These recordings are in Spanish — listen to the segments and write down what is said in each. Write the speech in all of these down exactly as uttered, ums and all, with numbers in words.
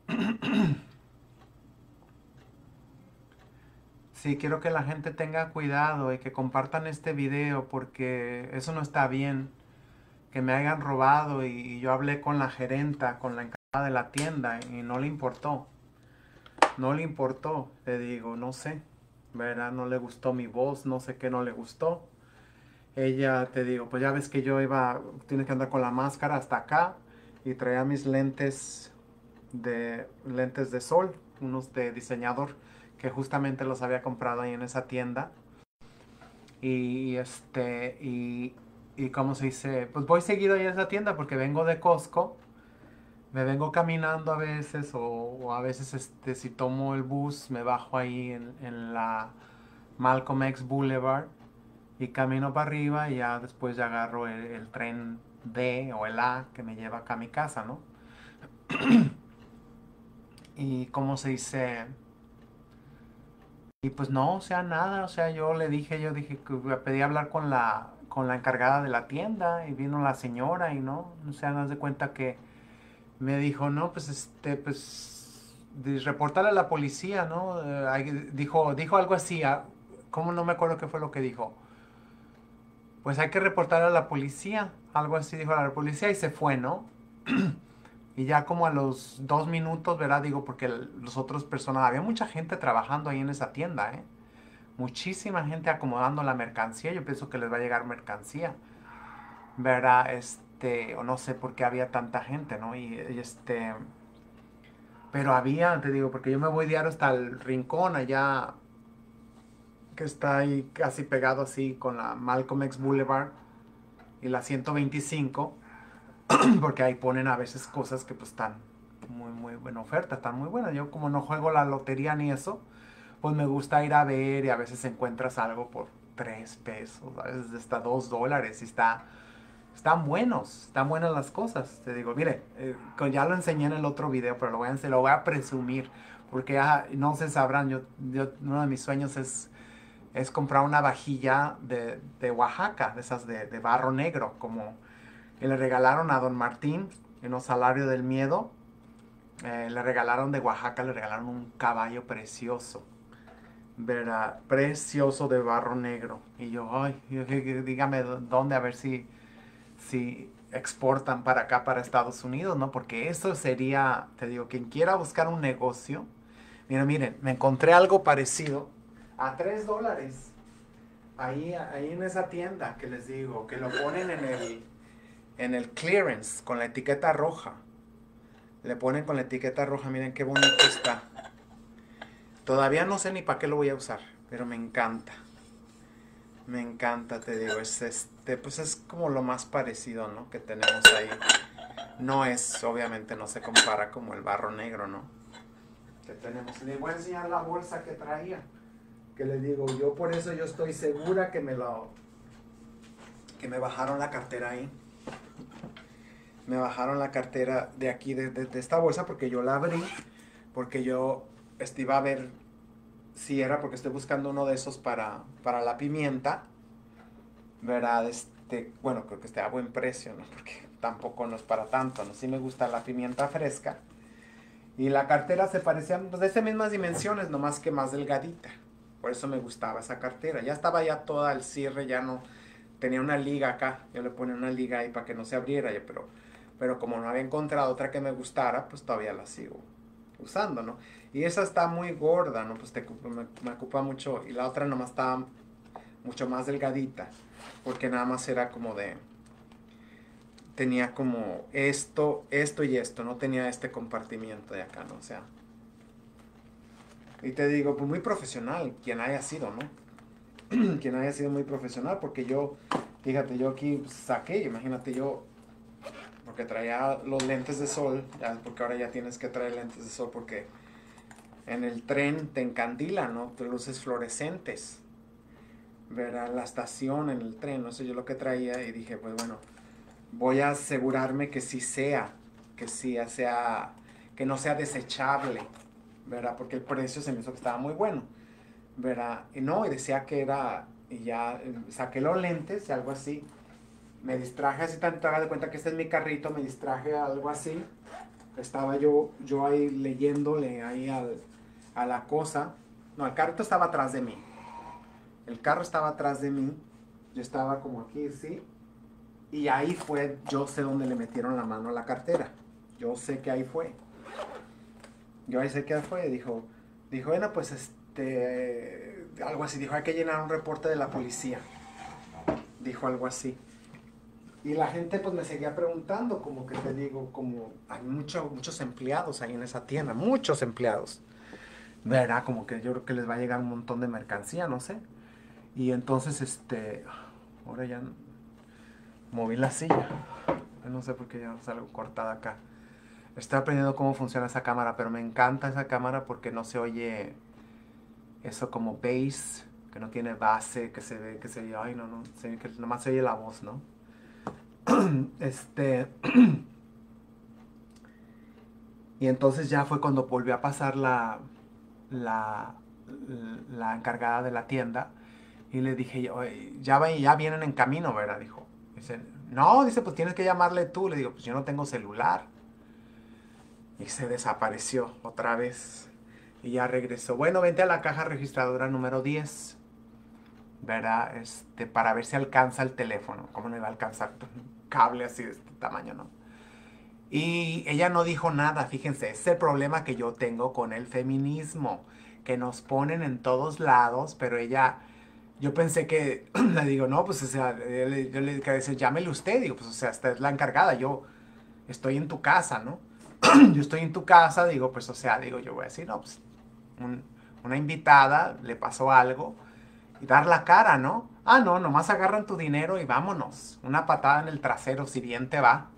Sí, quiero que la gente tenga cuidado y que compartan este video porque eso no está bien. Que me hayan robado y, y yo hablé con la gerenta, con la encargada de la tienda y no le importó. No le importó, te digo, no sé. ¿Verdad? No le gustó mi voz, no sé qué no le gustó. Ella, te digo, pues ya ves que yo iba, tienes que andar con la máscara hasta acá y traía mis lentes de lentes de sol, unos de diseñador que justamente los había comprado ahí en esa tienda. Y este, y, y cómo se dice, pues voy seguido ahí a esa tienda porque vengo de Costco, me vengo caminando a veces o, o a veces este, si tomo el bus me bajo ahí en, en la Malcolm X Boulevard y camino para arriba y ya después ya agarro el, el tren D o el A que me lleva acá a mi casa, ¿no? Y cómo se dice, y pues no, o sea, nada, o sea, yo le dije, yo dije que pedí hablar con la, con la encargada de la tienda y vino la señora y no, o sea, haz de cuenta que me dijo, no, pues este, pues, de reportarle a la policía, ¿no? Eh, hay- dijo, dijo algo así, ah, ¿cómo no me acuerdo qué fue lo que dijo? Pues hay que reportar a la policía, algo así dijo la policía y se fue, ¿no? Y ya como a los dos minutos, ¿verdad? Digo, porque el- los otros personas, había mucha gente trabajando ahí en esa tienda, ¿eh? Muchísima gente acomodando la mercancía. Yo pienso que les va a llegar mercancía, ¿verdad? Este, o no sé por qué había tanta gente, ¿no? Y, y este, pero había, te digo, porque yo me voy diario hasta el rincón allá, que está ahí casi pegado así con la Malcolm X Boulevard y la ciento veinticinco, porque ahí ponen a veces cosas que pues están muy, muy buena oferta, están muy buenas. Yo como no juego la lotería ni eso, pues me gusta ir a ver y a veces encuentras algo por tres pesos, a veces hasta dos dólares y está, están buenos, están buenas las cosas. Te digo, mire, eh, ya lo enseñé en el otro video, pero lo voy a, lo voy a presumir porque ya no se sabrán, yo, yo, uno de mis sueños es, es comprar una vajilla de, de Oaxaca, de esas de, de barro negro, como que le regalaron a Don Martín en los salarios del miedo. Eh, le regalaron de Oaxaca, le regalaron un caballo precioso, ¿verdad? Precioso de barro negro. Y yo, ay, dígame dónde, a ver si, si exportan para acá, para Estados Unidos, ¿no? Porque eso sería, te digo, quien quiera buscar un negocio. Mira, miren, me encontré algo parecido a tres dólares. Ahí, ahí en esa tienda que les digo, que lo ponen en el, en el clearance con la etiqueta roja. Le ponen con la etiqueta roja, miren qué bonito está. Todavía no sé ni para qué lo voy a usar, pero me encanta. Me encanta, te digo, es este, pues es como lo más parecido, ¿no? Que tenemos ahí. No es, obviamente no se compara como el barro negro, ¿no? Que tenemos. Les voy a enseñar la bolsa que traía. Que les digo, yo por eso yo estoy segura que me lo, que me bajaron la cartera ahí. Me bajaron la cartera de aquí, de, de, de esta bolsa, porque yo la abrí, porque yo este, iba a ver si era, porque estoy buscando uno de esos para, para la pimienta, ¿verdad? Este, bueno, creo que esté a buen precio, ¿no? Porque tampoco no es para tanto, ¿no? Sí me gusta la pimienta fresca. Y la cartera se parecía, pues, de esas mismas dimensiones, nomás que más delgadita. Por eso me gustaba esa cartera. Ya estaba ya toda el cierre, ya no tenía una liga acá. Yo le ponía una liga ahí para que no se abriera, ya, pero, pero como no había encontrado otra que me gustara, pues todavía la sigo usando, ¿no? Y esa está muy gorda, ¿no? Pues te, me, me ocupa mucho. Y la otra nomás estaba mucho más delgadita, porque nada más era como de, tenía como esto, esto y esto, no tenía este compartimiento de acá, ¿no? O sea, y te digo, pues muy profesional, quien haya sido, ¿no? Quien haya sido muy profesional, porque yo, fíjate, yo aquí saqué, imagínate yo, porque traía los lentes de sol, ya, porque ahora ya tienes que traer lentes de sol, porque en el tren te encandila, ¿no? Te luces fluorescentes, ver a la estación en el tren, no sé yo lo que traía, y dije, pues bueno, voy a asegurarme que sí sea, que sí sea, que no sea desechable, ¿verdad? Porque el precio se me hizo que estaba muy bueno, ¿verdad? Y no, y decía que era, y ya eh, saqué los lentes y algo así. Me distraje así tanto, haga de cuenta que este es mi carrito, me distraje algo así. estaba yo, yo ahí leyéndole ahí al, a la cosa. No, el carro estaba atrás de mí. El carro estaba atrás de mí. Yo estaba como aquí, sí. Y ahí fue, yo sé dónde le metieron la mano a la cartera. Yo sé que ahí fue. Yo ahí sé que ahí fue. Dijo, dijo, bueno, pues este, algo así. Dijo, hay que llenar un reporte de la policía. Dijo algo así. Y la gente pues me seguía preguntando, como que te digo, como hay mucho, muchos empleados ahí en esa tienda, muchos empleados. Verá, como que yo creo que les va a llegar un montón de mercancía, no sé. Y entonces, este, ahora ya moví la silla. No sé por qué ya salgo cortada acá. Estoy aprendiendo cómo funciona esa cámara, pero me encanta esa cámara porque no se oye eso como bass, que no tiene base, que se ve, que se oye, ay no, no, se, que nomás se oye la voz, ¿no? Este... Y entonces ya fue cuando volvió a pasar la, la, la encargada de la tienda y le dije, "Oye, ya, va- ya vienen en camino, ¿verdad?" Dijo. Dice, no, dice, pues tienes que llamarle tú. Le digo, pues yo no tengo celular. Y se desapareció otra vez. Y ya regresó. Bueno, vente a la caja registradora número diez, ¿verdad? Este, para ver si alcanza el teléfono. ¿Cómo no iba a alcanzar un cable así de este tamaño, no? Y ella no dijo nada, fíjense, es el problema que yo tengo con el feminismo, que nos ponen en todos lados, pero ella, yo pensé que, le digo, no, pues, o sea, yo le, yo le dije, llámele usted, digo, pues, o sea, esta es la encargada, yo estoy en tu casa, ¿no? Yo estoy en tu casa, digo, pues, o sea, digo, yo voy a decir, no, pues, un- una invitada, le pasó algo, y dar la cara, ¿no? Ah, no, nomás agarran tu dinero y vámonos, una patada en el trasero, si bien te va.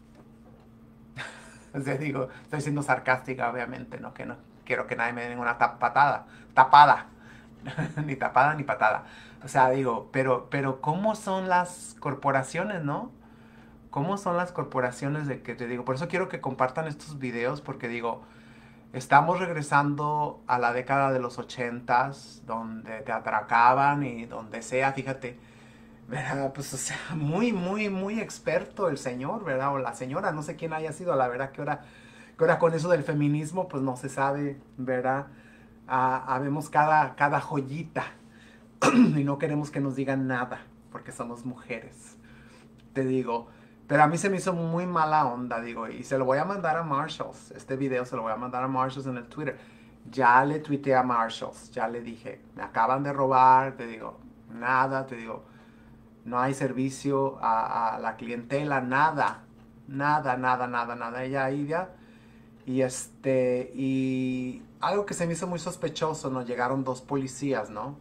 O sea, digo, estoy siendo sarcástica, obviamente, ¿no? Que no quiero que nadie me dé ninguna patada, tapada, ni tapada ni patada. O sea, digo, pero, pero ¿cómo son las corporaciones, no? ¿Cómo son las corporaciones de que te digo? Por eso quiero que compartan estos videos, porque digo, estamos regresando a la década de los ochentas, donde te atracaban y donde sea, fíjate, ¿verdad? Pues, o sea, muy, muy, muy experto el señor, ¿verdad? O la señora, no sé quién haya sido, la verdad que ahora, que ahora con eso del feminismo, pues no se sabe, ¿verdad? Ah, habemos cada, cada joyita y no queremos que nos digan nada, porque somos mujeres, te digo. Pero a mí se me hizo muy mala onda, digo, y se lo voy a mandar a Marshalls. Este video se lo voy a mandar a Marshalls en el Twitter. Ya le tuiteé a Marshalls, ya le dije, me acaban de robar, te digo, nada, te digo, no hay servicio a, a la clientela, nada, nada, nada, nada, nada. Ella ahí ya. Y este, y algo que se me hizo muy sospechoso, nos llegaron dos policías, ¿no?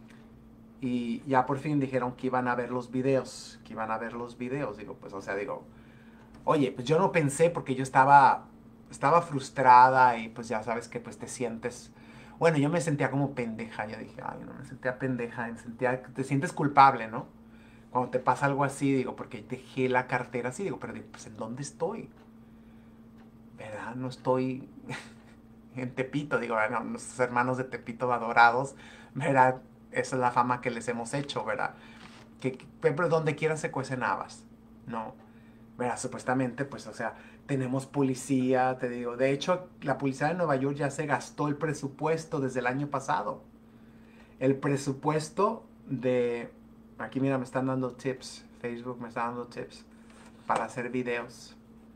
Y ya por fin dijeron que iban a ver los videos, que iban a ver los videos. Digo, pues, o sea, digo, oye, pues yo no pensé porque yo estaba, estaba frustrada y pues ya sabes que pues te sientes, bueno, yo me sentía como pendeja, yo dije, ay, no, me sentía pendeja, me sentía, te sientes culpable, ¿no? Cuando te pasa algo así, digo, porque dejé la cartera así, digo, pero digo, pues ¿en dónde estoy? ¿Verdad? No estoy en Tepito, digo, bueno, nuestros hermanos de Tepito adorados, ¿verdad? Esa es la fama que les hemos hecho, ¿verdad? Que, que pero donde quiera se cuecen habas, ¿no? ¿Verdad? Supuestamente, pues, o sea, tenemos policía, te digo. De hecho, la policía de Nueva York ya se gastó el presupuesto desde el año pasado. El presupuesto de... Aquí, mira, me están dando tips. Facebook me está dando tips para hacer videos.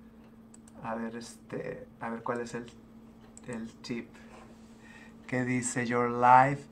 A ver, este, a ver cuál es el, el tip. Que dice, your live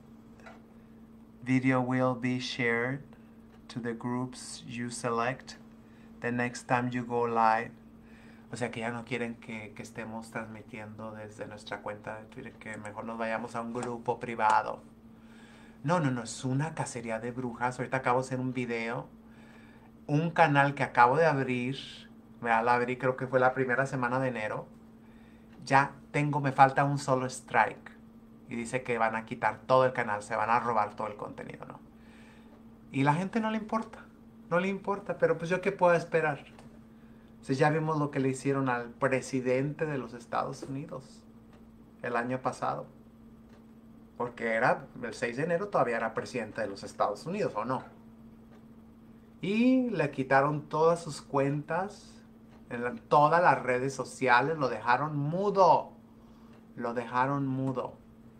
video will be shared to the groups you select the next time you go live. O sea que ya no quieren que, que estemos transmitiendo desde nuestra cuenta de Twitter, que mejor nos vayamos a un grupo privado. No, no, no, es una cacería de brujas. Ahorita acabo de hacer un video. Un canal que acabo de abrir. Mira, la abrí, creo que fue la primera semana de enero. Ya tengo, me falta un solo strike. Y dice que van a quitar todo el canal, se van a robar todo el contenido, ¿no? Y la gente no le importa. No le importa, pero pues yo qué puedo esperar. Entonces ya vimos lo que le hicieron al presidente de los Estados Unidos el año pasado. Porque era el seis de enero todavía era presidente de los Estados Unidos, ¿o no? Y le quitaron todas sus cuentas en la- todas las redes sociales lo dejaron mudo. Lo dejaron mudo.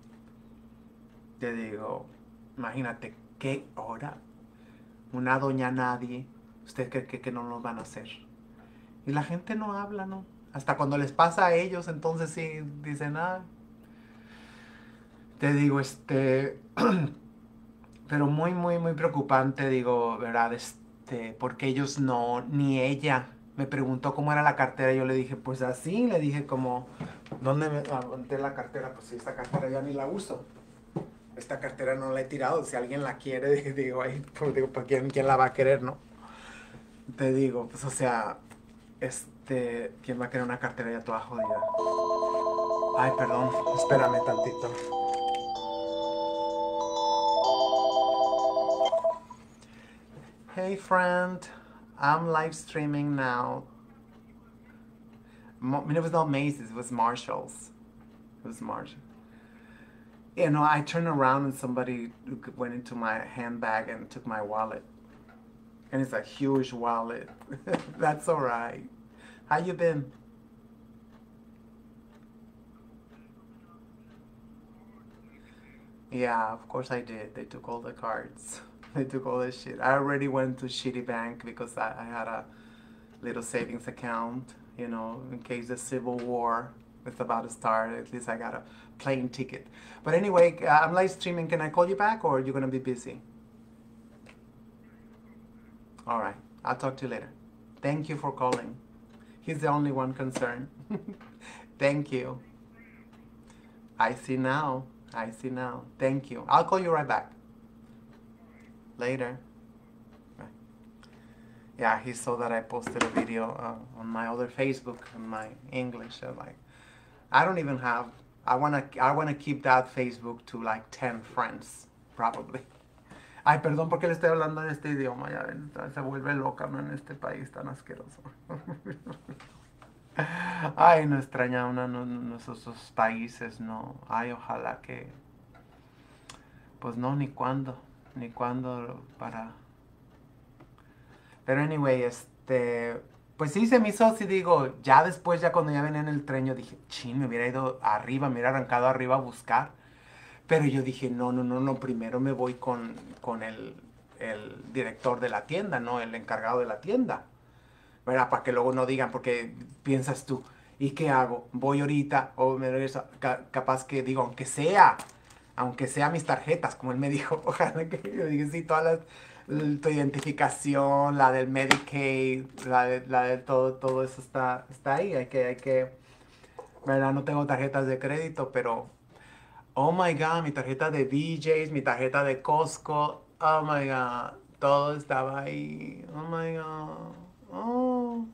Te digo, imagínate, ¿qué hora? Una doña nadie. ¿Usted cree que, que no nos van a hacer? Y la gente no habla, ¿no? Hasta cuando les pasa a ellos, entonces sí dicen, ah, te digo, este, pero muy, muy, muy preocupante, digo, ¿verdad? Este, porque ellos no, ni ella. Me preguntó cómo era la cartera, yo le dije, pues así, le dije como, ¿dónde me aventé la cartera? Pues sí, esta cartera ya ni la uso. Esta cartera no la he tirado, si alguien la quiere, digo, ahí, pues digo, ¿para quién, quién la va a querer, no? Te digo, pues o sea, este, ¿quién va a querer una cartera ya toda jodida? Ay, perdón, espérame tantito. Hey friend, I'm live streaming now. Mo- I mean, it was not Macy's, it was Marshall's. It was Marshall. You know, I turned around and somebody went into my handbag and took my wallet. And it's a huge wallet. That's all right. How you been? Yeah, of course I did. They took all the cards. They took all the shit. I already went to Shitty Bank because I, I had a little savings account, you know, in case the Civil War is about to start. At least I got a plane ticket. But anyway, uh, I'm live streaming. Can I call you back or are you going to be busy? All right. I'll talk to you later. Thank you for calling. He's the only one concerned. Thank you. I see now. I see now. Thank you. I'll call you right back. Later. Bye. Yeah, he saw that I posted a video uh, on my other Facebook in my English. So like, I don't even have. I wanna. I wanna keep that Facebook to like ten friends, probably. Ay, perdón porque le estoy hablando en este idioma. Ya ven, se vuelve loca, ¿no? En este país tan asqueroso. Ay, no extraña una no, no, nuestros países, no. Ay, ojalá que. Pues no, ni cuándo. Ni cuándo para. Pero anyway, este. Pues sí, se me hizo así, digo. Ya después, ya cuando ya venía en el tren, yo dije, chin, me hubiera ido arriba, me hubiera arrancado arriba a buscar. Pero yo dije, no, no, no, no, primero me voy con, con el, el director de la tienda, ¿no? El encargado de la tienda. ¿Verdad? Para que luego no digan, porque piensas tú, ¿y qué hago? ¿Voy ahorita o me regreso? Ca- capaz que digo, aunque sea, aunque sea mis tarjetas, como él me dijo, ojalá que yo dije, sí, todas las, l- tu identificación, la del Medicaid, la de, la de todo, todo eso está, está ahí, hay que, hay que, ¿verdad? No tengo tarjetas de crédito, pero, oh my God, mi tarjeta de B J's, mi tarjeta de Costco, oh my God, todo estaba ahí, oh my God, oh.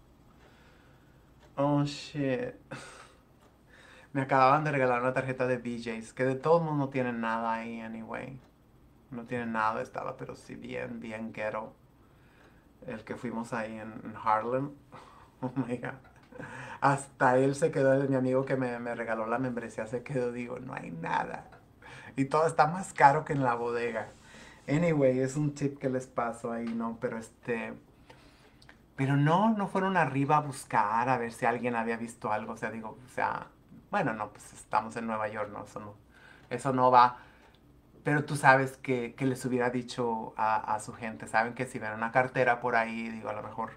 Oh shit. Me acababan de regalar una tarjeta de B J's, que de todos modos no tienen nada ahí, anyway. No tienen nada, estaba, pero sí bien, bien ghetto. El que fuimos ahí en, en Harlem. Oh my God. Hasta él se quedó, mi amigo que me, me regaló la membresía se quedó, digo, no hay nada. Y todo está más caro que en la bodega. Anyway, es un tip que les paso ahí, ¿no? Pero este. Pero no, no fueron arriba a buscar a ver si alguien había visto algo. O sea, digo, o sea, bueno, no, pues estamos en Nueva York, ¿no? Eso no, eso no va. Pero tú sabes que, que les hubiera dicho a, a su gente, saben que si ven una cartera por ahí, digo, a lo mejor.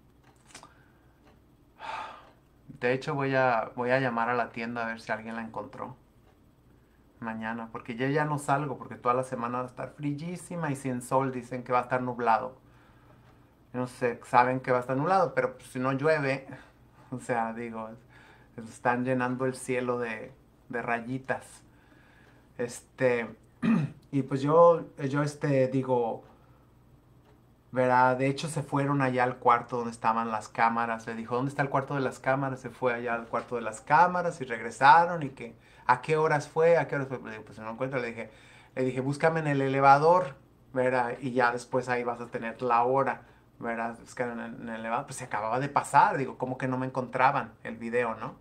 De hecho, voy a, voy a llamar a la tienda a ver si alguien la encontró mañana, porque yo ya no salgo, porque toda la semana va a estar frillísima y sin sol, dicen que va a estar nublado. No sé, saben que va a estar nublado, pero pues, si no llueve, o sea, digo, están llenando el cielo de, de rayitas. Este, y pues yo, yo este, digo, ¿verdad? De hecho se fueron allá al cuarto donde estaban las cámaras. Le dijo, ¿dónde está el cuarto de las cámaras? Se fue allá al cuarto de las cámaras y regresaron y que, ¿a qué horas fue? ¿A qué horas fue? Le digo, pues no encuentro. Le dije, le dije, búscame en el elevador, ¿verdad? Y ya después ahí vas a tener la hora, ¿verdad? Buscar en el, en el elevador. Pues se acababa de pasar. Digo, ¿cómo que no me encontraban el video, no?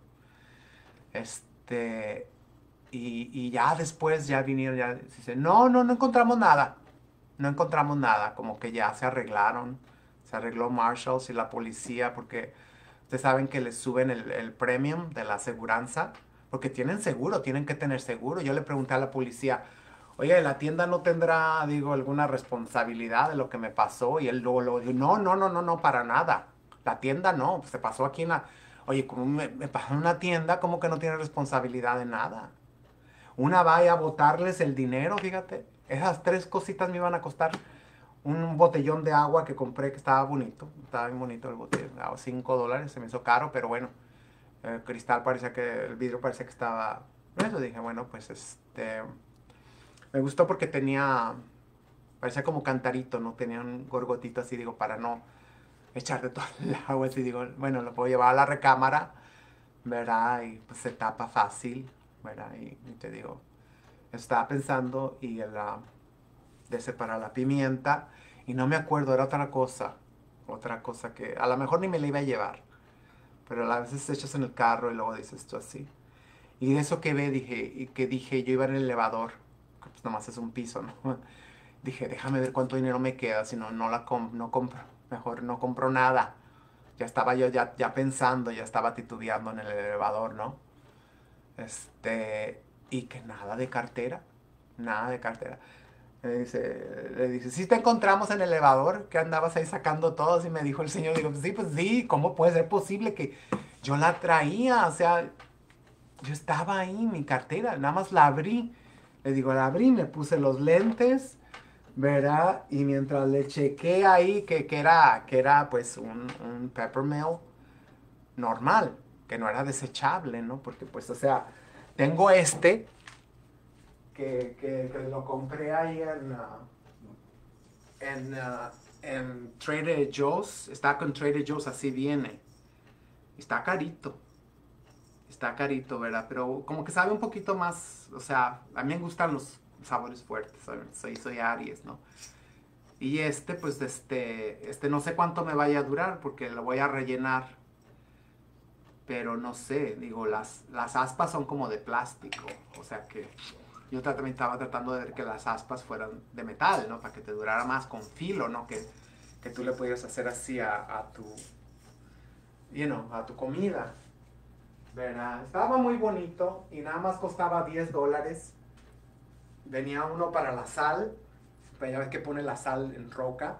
Este, y, y ya después ya vinieron, ya dice, no, no, no encontramos nada. No encontramos nada, como que ya se arreglaron. Se arregló Marshalls y la policía porque Ustedes saben que les suben el, el premium de la aseguranza, porque tienen seguro, tienen que tener seguro. Yo le pregunté a la policía, oye, ¿la tienda no tendrá, digo, alguna responsabilidad de lo que me pasó? Y él luego, luego dijo, no, no, no, no, no, para nada. La tienda no, se pasó aquí en la... Oye, como me, me pasó en una tienda, ¿cómo que no tiene responsabilidad de nada? Una vaya a botarles el dinero, fíjate. Esas tres cositas me iban a costar un botellón de agua que compré que estaba bonito. Estaba bien bonito el botellón. Cinco dólares, se me hizo caro, pero bueno. El cristal parecía que, el vidrio parecía que estaba... Eso dije, bueno, pues este... Me gustó porque tenía... Parecía como cantarito, ¿no? Tenía un gorgotito así, digo, para no echar de todo el agua. Así digo, bueno, lo puedo llevar a la recámara, ¿verdad? Y pues se tapa fácil, ¿verdad? Y, y te digo, estaba pensando y la, de separar la pimienta y no me acuerdo, era otra cosa, otra cosa que a lo mejor ni me la iba a llevar, pero a veces te echas en el carro y luego dices esto así. Y de eso que ve, dije, y que dije, yo iba en el elevador, que pues nomás es un piso, ¿no? Dije, déjame ver cuánto dinero me queda, si no, no la com no compro, mejor no compro nada. Ya estaba yo ya, ya pensando, ya estaba titubeando en el elevador, ¿no? Este, y que nada de cartera, nada de cartera. Le dice, le dice, sí te encontramos en el elevador, que andabas ahí sacando todos, y me dijo el señor, digo, sí, pues sí, ¿cómo puede ser posible que yo la traía? O sea, yo estaba ahí, mi cartera, nada más la abrí. Le digo, la abrí, me puse los lentes, ¿verdad? Y mientras le chequé ahí que, que era, que era pues un, un peppermill normal, que no era desechable, ¿no? Porque pues, o sea, tengo este que, que, que lo compré ahí en, uh, en, uh, en Trader Joe's. Está con Trader Joe's, así viene. Está carito. Está carito, ¿verdad? Pero como que sabe un poquito más, o sea, a mí me gustan los sabores fuertes, soy, soy Aries, ¿no? Y este, pues, este, este no sé cuánto me vaya a durar porque lo voy a rellenar. Pero no sé, digo, las, las aspas son como de plástico, o sea que yo también estaba tratando de ver que las aspas fueran de metal, ¿no? Para que te durara más con filo, ¿no? Que, que tú le pudieras hacer así a, a tu, you know, a tu comida. ¿Verdad? Estaba muy bonito y nada más costaba diez dólares. Venía uno para la sal, pero ya ves que pone la sal en roca.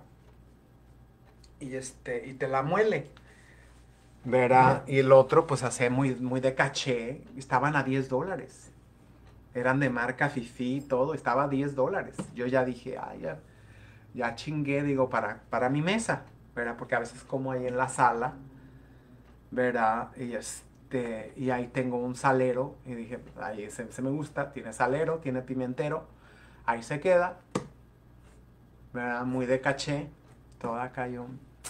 Y, este, y te la muele. ¿Verdad? Y el otro pues hace muy, muy de caché. Estaban a diez dólares. Eran de marca Fifi y todo. Estaba a diez dólares. Yo ya dije, ay, ya, ya chingué, digo, para, para mi mesa. ¿Verdad? Porque a veces como ahí en la sala. ¿Verdad? Y este, y ahí tengo un salero. Y dije, ahí se, se me gusta. Tiene salero, tiene pimentero. Ahí se queda. ¿Verdad? Muy de caché. Toda cayó.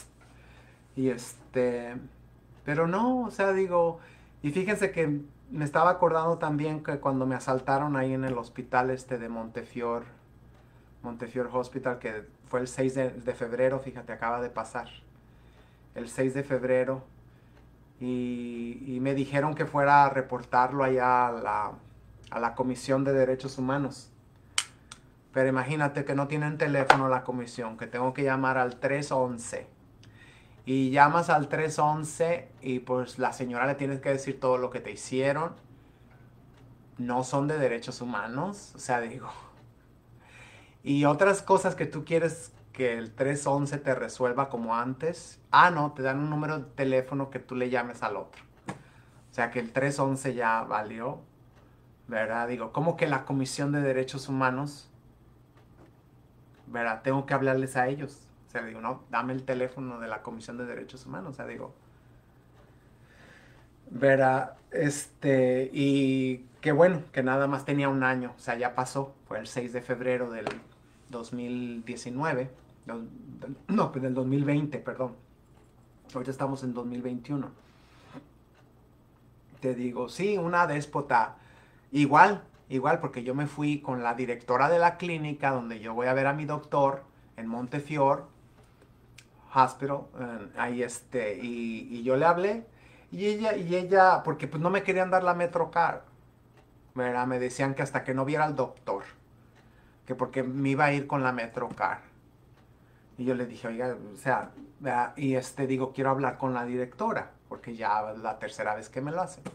Y este... Pero no, o sea, digo... Y fíjense que me estaba acordando también que cuando me asaltaron ahí en el hospital este de Montefiore, Montefiore Hospital, que fue el seis de, de febrero, fíjate, acaba de pasar. El seis de febrero. Y, y me dijeron que fuera a reportarlo allá a la, a la Comisión de Derechos Humanos. Pero imagínate que no tienen teléfono la comisión, que tengo que llamar al tres once. Y llamas al tres once y pues la señora le tienes que decir todo lo que te hicieron. No son de derechos humanos, o sea, digo. Y otras cosas que tú quieres que el tres once te resuelva como antes. Ah, no, te dan un número de teléfono que tú le llames al otro. O sea que el tres once ya valió, ¿verdad? Digo, ¿cómo que la Comisión de Derechos Humanos? ¿Verdad? Tengo que hablarles a ellos. O sea, digo, no, dame el teléfono de la Comisión de Derechos Humanos. O sea, digo, ¿verdad? Este, y qué bueno, que nada más tenía un año. O sea, ya pasó. Fue el seis de febrero del dos mil diecinueve. No, pues del dos mil veinte, perdón. Ahorita estamos en dos mil veintiuno. Te digo, sí, una déspota. Igual, igual, porque yo me fui con la directora de la clínica donde yo voy a ver a mi doctor en Montefiore Hospital. eh, ahí este, y, y yo le hablé. Y ella, y ella, porque pues no me querían dar la Metrocar. ¿Verdad? Me decían que hasta que no viera al doctor. Que porque me iba a ir con la Metrocar. Y yo le dije, oiga, o sea, ¿verdad? Y este, digo, quiero hablar con la directora. porque ya es la tercera vez que me lo hacen.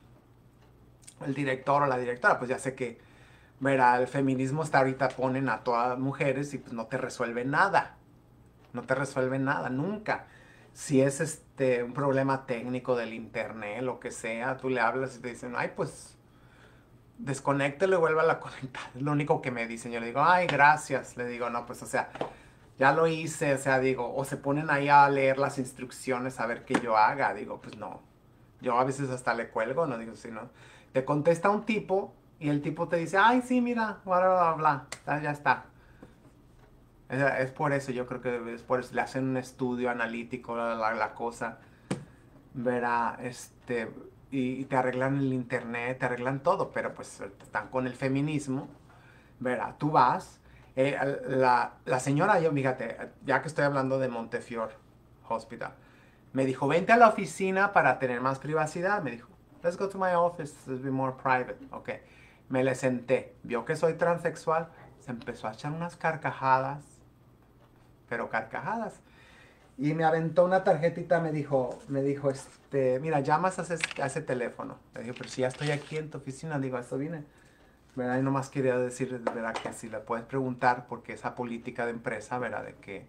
El director o la directora, pues ya sé que, verá, el feminismo está ahorita ponen a todas mujeres y pues no te resuelve nada. No te resuelve nada, nunca. Si es este un problema técnico del internet, lo que sea, tú le hablas y te dicen, ay, pues desconéctelo y vuelva a conectar. Es lo único que me dicen. Yo le digo, ay, gracias. Le digo, no, pues, o sea, ya lo hice, o sea, digo, o se ponen ahí a leer las instrucciones a ver qué yo haga. Digo, pues no. Yo a veces hasta le cuelgo, no digo, si no. Te contesta un tipo y el tipo te dice, ay, sí, mira, bla, bla, bla, bla, ya está. Es, es por eso, yo creo que es por eso, le hacen un estudio analítico, la, la, la cosa, verá, este, y, y te arreglan el internet, te arreglan todo, pero pues están con el feminismo, verá, tú vas, eh, la, la señora, yo, fíjate, ya que estoy hablando de Montefiore Hospital, me dijo, vente a la oficina para tener más privacidad, me dijo, let's go to my office, let's be more private, ok, me le senté, vio que soy transexual, se empezó a echar unas carcajadas, pero carcajadas. Y me aventó una tarjetita, me dijo, me dijo, este, mira, llamas a ese, a ese teléfono. Le dije, pero si ya estoy aquí en tu oficina, digo, a esto vine. ¿Verdad? Y nomás quería decir, ¿verdad? Que si le puedes preguntar, porque esa política de empresa, ¿verdad? De que,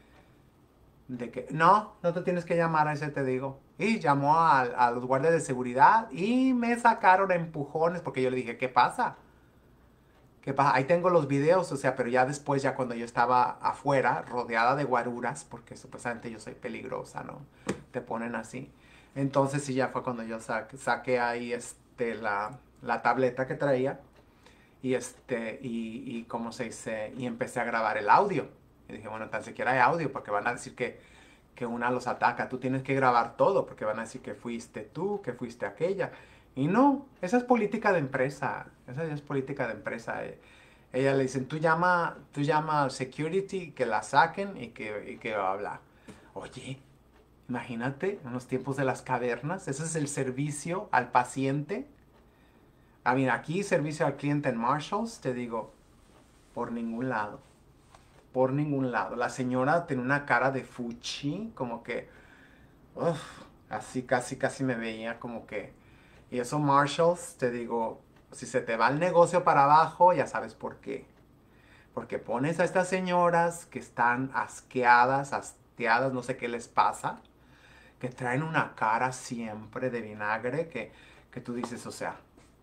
de que, no, no te tienes que llamar a ese, te digo. Y llamó a, a los guardias de seguridad y me sacaron a empujones, porque yo le dije, ¿qué pasa? ¿Qué pasa? Ahí tengo los videos, o sea, pero ya después, ya cuando yo estaba afuera, rodeada de guaruras, porque supuestamente yo soy peligrosa, ¿no? Te ponen así. Entonces sí, ya fue cuando yo saqué, saqué ahí este, la, la tableta que traía y este, y, y cómo se dice, y empecé a grabar el audio. Y dije, bueno, tan siquiera hay audio, porque van a decir que, que una los ataca. Tú tienes que grabar todo, porque van a decir que fuiste tú, que fuiste aquella. Y no, esa es política de empresa. Esa ya es política de empresa. Eh, Ella le dicen, tú llama, tú llama al security, que la saquen y que, y que habla. Oye, imagínate, en los tiempos de las cavernas, ese es el servicio al paciente. Ah, mira, aquí servicio al cliente en Marshalls, te digo, por ningún lado. Por ningún lado. La señora tiene una cara de fuchi, como que, uf, así casi, casi me veía como que. Y eso, Marshalls, te digo, si se te va el negocio para abajo, ya sabes por qué. Porque pones a estas señoras que están asqueadas, hastiadas, no sé qué les pasa, que traen una cara siempre de vinagre, que, que tú dices, o sea,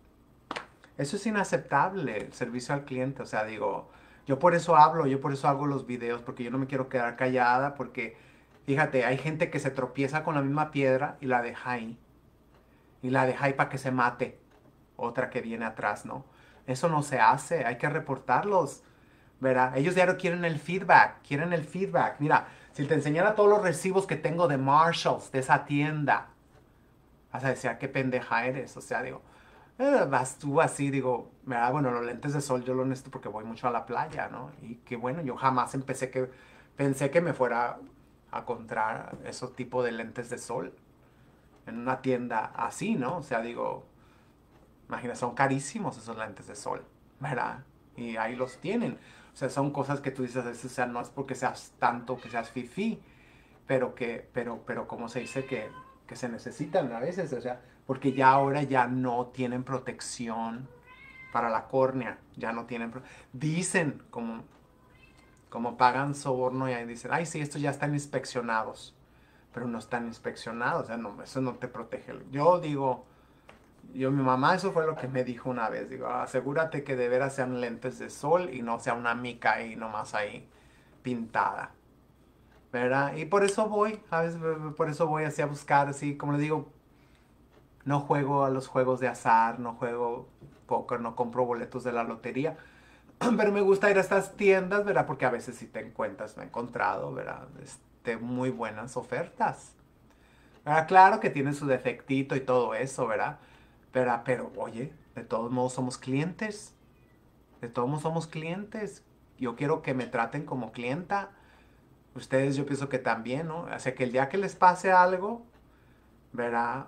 eso es inaceptable, el servicio al cliente, o sea, digo, yo por eso hablo, yo por eso hago los videos, porque yo no me quiero quedar callada, porque, fíjate, hay gente que se tropieza con la misma piedra y la deja ahí, y la deja ahí para que se mate otra que viene atrás, ¿no? Eso no se hace, hay que reportarlos, ¿verdad? Ellos ya no quieren el feedback, quieren el feedback. Mira, si te enseñara todos los recibos que tengo de Marshalls, de esa tienda, vas a decir, "Ah, qué pendeja eres". O sea, digo, eh, vas tú así, digo, ¿verdad? Bueno, los lentes de sol yo lo necesito porque voy mucho a la playa, ¿no? Y que bueno, yo jamás empecé que, pensé que me fuera a comprar esos tipos de lentes de sol en una tienda así, ¿no? O sea, digo, imagina, son carísimos esos lentes de sol, ¿verdad? Y ahí los tienen. O sea, son cosas que tú dices, o sea, no es porque seas tanto, que seas fifí, pero que, pero, pero como se dice que, que se necesitan a veces, o sea, porque ya ahora ya no tienen protección para la córnea, ya no tienen, pro- dicen como, como pagan soborno y ahí dicen, ay, sí, estos ya están inspeccionados, pero no están inspeccionados, o sea, no, eso no te protege. Yo digo, yo, mi mamá, eso fue lo que me dijo una vez. Digo, asegúrate que de veras sean lentes de sol y no sea una mica ahí nomás ahí pintada. ¿Verdad? Y por eso voy, ¿sabes? Por eso voy así a buscar, así, como le digo, no juego a los juegos de azar, no juego póker, no compro boletos de la lotería. Pero me gusta ir a estas tiendas, ¿verdad? Porque a veces si te encuentras, me he encontrado, ¿verdad? Este, muy buenas ofertas. ¿Verdad? Claro que tiene su defectito y todo eso, ¿verdad? Pero, pero, oye, de todos modos somos clientes. De todos modos somos clientes. Yo quiero que me traten como clienta. Ustedes yo pienso que también, ¿no? O sea, que el día que les pase algo, ¿verdad?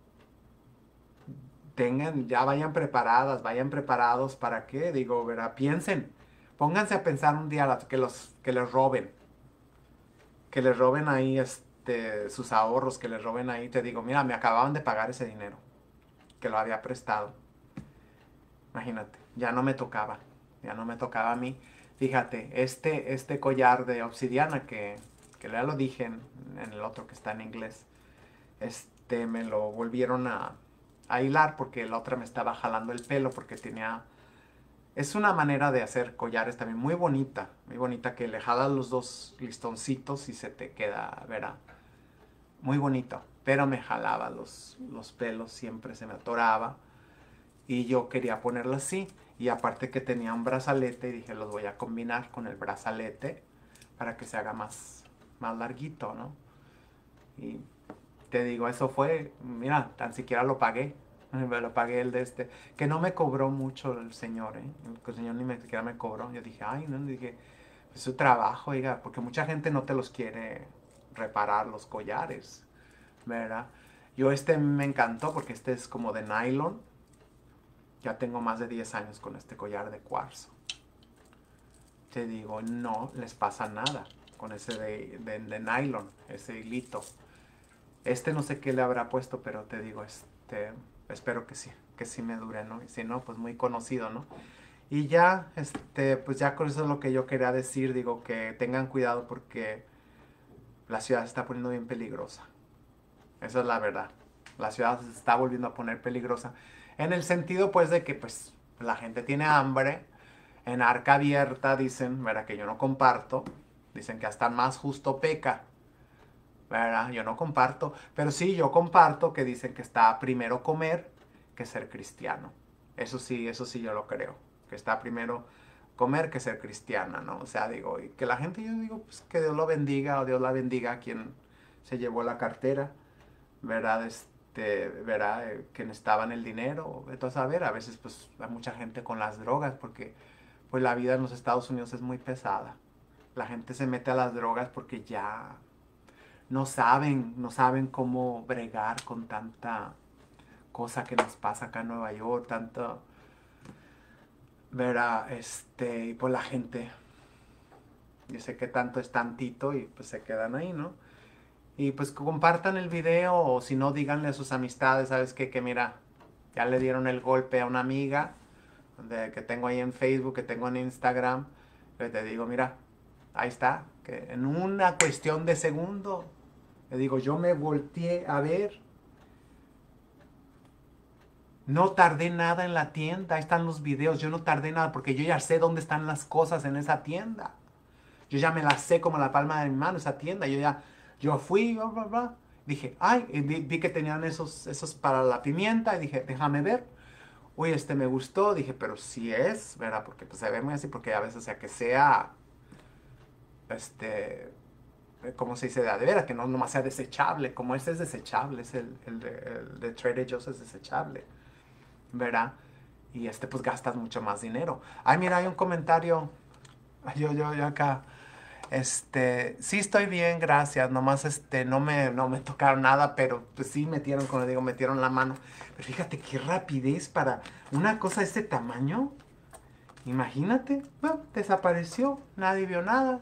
Tengan, ya vayan preparadas, vayan preparados para qué, digo, ¿verdad? Piensen. Pónganse a pensar un día que los que les roben. Que les roben ahí este este, sus ahorros, que les roben ahí. Te digo, mira, me acababan de pagar ese dinero, que lo había prestado. Imagínate, ya no me tocaba, ya no me tocaba a mí. Fíjate, este, este collar de obsidiana que, que ya lo dije en, en el otro que está en inglés, este, me lo volvieron a, a hilar porque la otra me estaba jalando el pelo porque tenía... Es una manera de hacer collares también muy bonita, muy bonita, que le jalas los dos listoncitos y se te queda, verá, muy bonito. Pero me jalaba los, los pelos, siempre se me atoraba. Y yo quería ponerlo así. Y aparte que tenía un brazalete, dije, los voy a combinar con el brazalete para que se haga más, más larguito, ¿no? Y te digo, eso fue, mira, tan siquiera lo pagué. Me lo pagué el de este. Que no me cobró mucho el señor, ¿eh? El señor ni me, siquiera me cobró. Yo dije, ay, no, dije, es su trabajo, oiga, porque mucha gente no te los quiere reparar los collares, ¿verdad? Yo este me encantó porque este es como de nylon. Ya tengo más de diez años con este collar de cuarzo. Te digo, no les pasa nada con ese de, de, de nylon, ese hilito. Este no sé qué le habrá puesto, pero te digo, este, espero que sí, que sí me dure, ¿no? Y si no, pues muy conocido, ¿no? Y ya, este, pues ya con eso es lo que yo quería decir. Digo, que tengan cuidado porque la ciudad se está poniendo bien peligrosa. Esa es la verdad. La ciudad se está volviendo a poner peligrosa. En el sentido, pues, de que, pues, la gente tiene hambre. En arca abierta dicen, ¿verdad? Que yo no comparto. Dicen que hasta más justo peca, ¿verdad? Yo no comparto. Pero sí, yo comparto que dicen que está primero comer que ser cristiano. Eso sí, eso sí yo lo creo. Que está primero comer que ser cristiana, ¿no? O sea, digo, y que la gente, yo digo, pues que Dios lo bendiga o Dios la bendiga a quien se llevó la cartera, ¿verdad? Este, ¿verdad? Eh, que necesitaban el dinero. Entonces, a ver, a veces pues hay mucha gente con las drogas porque pues la vida en los Estados Unidos es muy pesada. La gente se mete a las drogas porque ya no saben, no saben cómo bregar con tanta cosa que nos pasa acá en Nueva York, tanto, ¿verdad? Este, y pues la gente, yo sé que tanto es tantito y pues se quedan ahí, ¿no? Y pues compartan el video o si no, díganle a sus amistades, ¿sabes qué? Que mira, ya le dieron el golpe a una amiga de, que tengo ahí en Facebook, que tengo en Instagram. Que te digo, mira, ahí está. Que en una cuestión de segundo, le digo, yo me volteé a ver. No tardé nada en la tienda. Ahí están los videos. Yo no tardé nada porque yo ya sé dónde están las cosas en esa tienda. Yo ya me las sé como la palma de mi mano, esa tienda. Yo ya, yo fui, bla, bla, bla. Dije, ay, y vi, vi que tenían esos, esos para la pimienta. Y dije, déjame ver. Uy, este me gustó. Dije, pero si es, ¿verdad? Porque pues se ve muy así, porque a veces, o sea, que sea, este, ¿cómo se dice? De a de veras, que no nomás sea desechable. Como este es desechable, es el, el, de, el de Trader Joe's es desechable, ¿verdad? Y este, pues gastas mucho más dinero. Ay, mira, hay un comentario. Yo, yo, yo acá. Este, sí estoy bien, gracias. Nomás este, no me, no me tocaron nada, pero pues sí metieron, como digo, metieron la mano. Pero fíjate qué rapidez para una cosa de este tamaño. Imagínate, bueno, desapareció, nadie vio nada.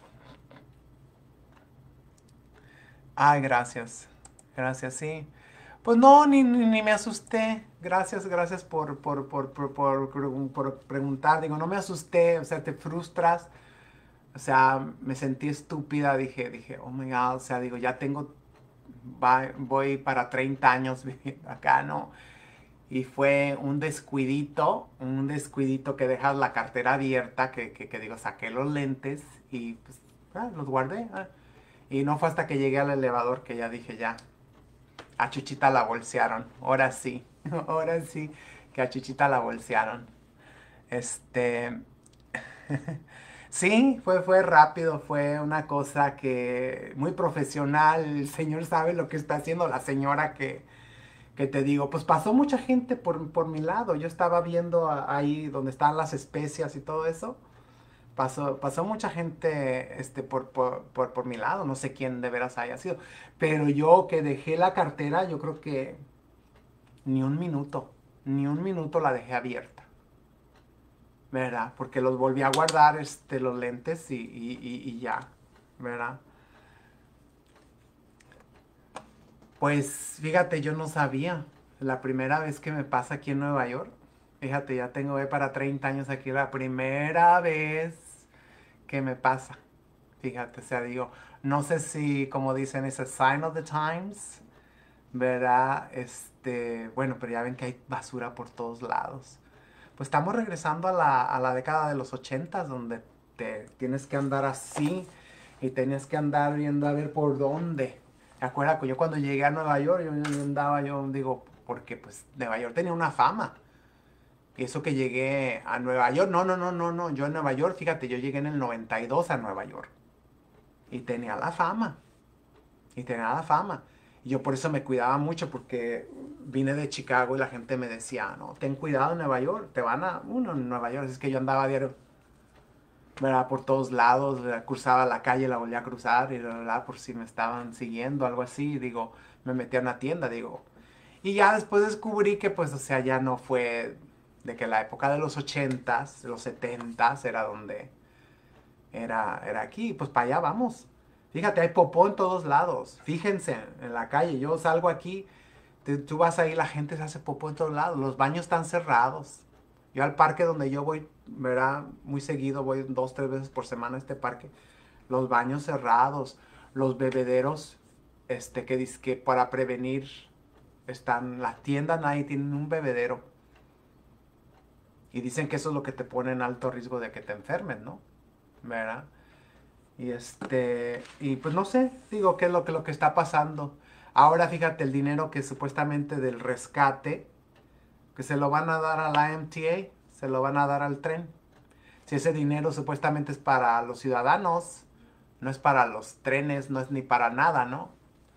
Ay, gracias. Gracias, sí. Pues no, ni, ni, ni me asusté. Gracias, gracias por, por, por, por, por, por preguntar. Digo, no me asusté, o sea, te frustras. O sea, me sentí estúpida, dije, dije, oh my God, o sea, digo, ya tengo, va- voy para treinta años viviendo acá, ¿no? Y fue un descuidito, un descuidito que dejas la cartera abierta, que, que, que digo, saqué los lentes y pues, ah, los guardé. Ah. Y no fue hasta que llegué al elevador que ya dije, ya, a Chuchita la bolsearon, ahora sí, ahora sí, que a Chuchita la bolsearon. Este, sí, fue, fue rápido, fue una cosa que muy profesional. El señor sabe lo que está haciendo, la señora que, que te digo, pues pasó mucha gente por, por mi lado. Yo estaba viendo a- ahí donde están las especias y todo eso. Pasó, pasó mucha gente este, por, por, por, por mi lado, no sé quién de veras haya sido. Pero yo que dejé la cartera, yo creo que ni un minuto, ni un minuto la dejé abierta. ¿Verdad? Porque los volví a guardar, este, los lentes y, y, y, y ya, ¿verdad? Pues fíjate, yo no sabía. La primera vez que me pasa aquí en Nueva York. Fíjate, ya tengo eh, para treinta años aquí. La primera vez que me pasa. Fíjate, o sea, digo, no sé si, como dicen, es a sign of the times, ¿verdad? Este, bueno, pero ya ven que hay basura por todos lados. Pues estamos regresando a la, a la década de los ochentas, donde te tienes que andar así y tenías que andar viendo a ver por dónde. ¿Te acuerdas que yo cuando llegué a Nueva York, yo, yo andaba, yo digo, porque pues Nueva York tenía una fama. Y eso que llegué a Nueva York, no, no, no, no, no, yo en Nueva York, fíjate, yo llegué en el noventa y dos a Nueva York. Y tenía la fama. Y tenía la fama. Y yo por eso me cuidaba mucho porque vine de Chicago y la gente me decía, no, ten cuidado en Nueva York, te van a... Uno en Nueva York, es que yo andaba a diario, ¿verdad? Por todos lados, ¿verdad? Cruzaba la calle, la volvía a cruzar y ¿verdad? Por si me estaban siguiendo, algo así, digo, me metí a una tienda, digo. Y ya después descubrí que pues, o sea, ya no fue de que la época de los ochentas, de los setentas, era donde era, era aquí, pues para allá vamos. Fíjate, hay popó en todos lados. Fíjense en la calle. Yo salgo aquí, te- tú vas ahí, la gente se hace popó en todos lados. Los baños están cerrados. Yo al parque donde yo voy, ¿verdad? Muy seguido, voy dos, tres veces por semana a este parque. Los baños cerrados, los bebederos, este, que dice que para prevenir, están, las tiendas nadie tiene un bebedero. Y dicen que eso es lo que te pone en alto riesgo de que te enfermes, ¿no? ¿Verdad? Y este, y pues no sé, digo, qué es lo que, lo que está pasando. Ahora fíjate el dinero que supuestamente del rescate, que se lo van a dar a la M T A, se lo van a dar al tren. Si ese dinero supuestamente es para los ciudadanos, no es para los trenes, no es ni para nada, ¿no?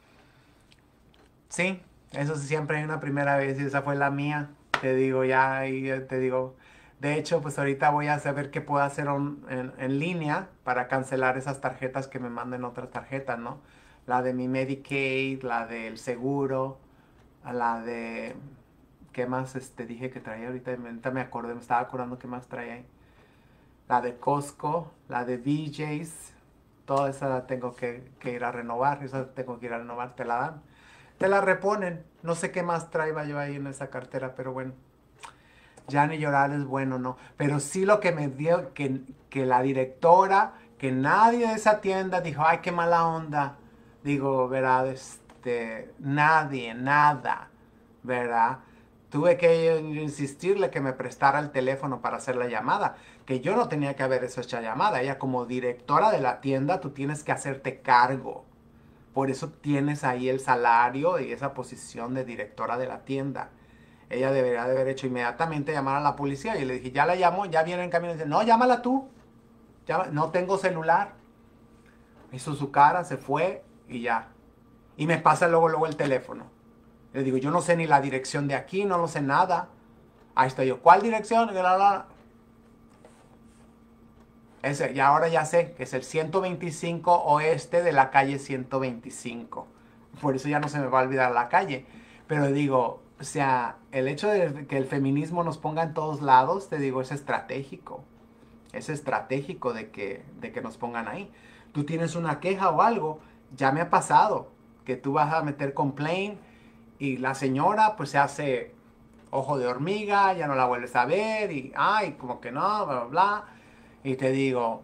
Sí, eso sí, siempre hay una primera vez y esa fue la mía. Te digo ya, y eh, te digo, de hecho, pues ahorita voy a saber qué puedo hacer on- en, en línea para cancelar esas tarjetas que me manden otras tarjetas, ¿no? La de mi Medicaid, la del seguro, la de... ¿Qué más este, dije que traía ahorita? Ahorita me acordé, me estaba acordando qué más traía ahí. La de Costco, la de B J's, toda esa la tengo que, que ir a renovar, esa tengo que ir a renovar, te la dan. Te la reponen. No sé qué más traiga yo ahí en esa cartera, pero bueno. Ya ni llorar es bueno, ¿no? Pero sí lo que me dio, que, que la directora, que nadie de esa tienda dijo, ay, qué mala onda. Digo, ¿verdad? Este, nadie, nada, ¿verdad? Tuve que insistirle que me prestara el teléfono para hacer la llamada, que yo no tenía que haber hecho esa llamada. Ella como directora de la tienda, tú tienes que hacerte cargo. Por eso tienes ahí el salario y esa posición de directora de la tienda. Ella debería de haber hecho inmediatamente llamar a la policía. Y le dije, ya la llamo, ya viene en camino. Y dice, no, llámala tú. Llama- no tengo celular. Hizo su cara, se fue y ya. Y me pasa luego, luego el teléfono. Le digo, yo no sé ni la dirección de aquí, no lo sé nada. Ahí estoy yo, ¿cuál dirección? Y la, la, la. Ese, y ahora ya sé que es el ciento veinticinco oeste de la calle ciento veinticinco. Por eso ya no se me va a olvidar la calle. Pero digo, o sea, el hecho de que el feminismo nos ponga en todos lados, te digo, es estratégico. Es estratégico de que, de que nos pongan ahí. Tú tienes una queja o algo, ya me ha pasado, que tú vas a meter complaint y la señora pues se hace ojo de hormiga, ya no la vuelves a ver y, ay, como que no, bla, bla, bla. Y te digo,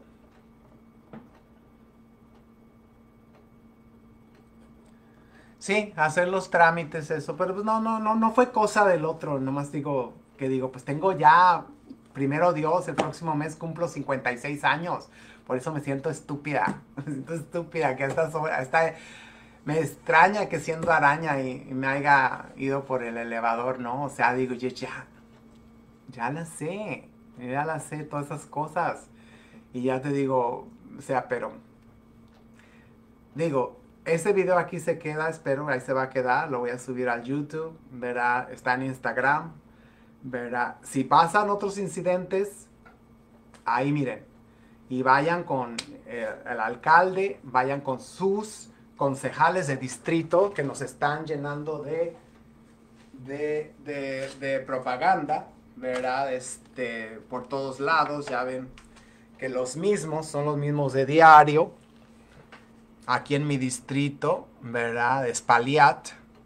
sí, hacer los trámites, eso, pero pues no, no, no, no fue cosa del otro, nomás digo, que digo, pues tengo ya, primero Dios, el próximo mes cumplo cincuenta y seis años, por eso me siento estúpida, me siento estúpida, que esta, esta, me extraña que siendo araña y, y me haya ido por el elevador, ¿no? O sea, digo, yo ya, ya la sé, ya la sé, todas esas cosas, y ya te digo, o sea, pero digo, ese video aquí se queda, espero, ahí se va a quedar, lo voy a subir al YouTube, verá, está en Instagram, verá, si pasan otros incidentes, ahí miren, y vayan con eh, el alcalde, vayan con sus concejales de distrito que nos están llenando de, de, de, de propaganda, ¿verdad? Este, por todos lados, ya ven que los mismos son los mismos de diario, aquí en mi distrito, ¿verdad? Espaliat.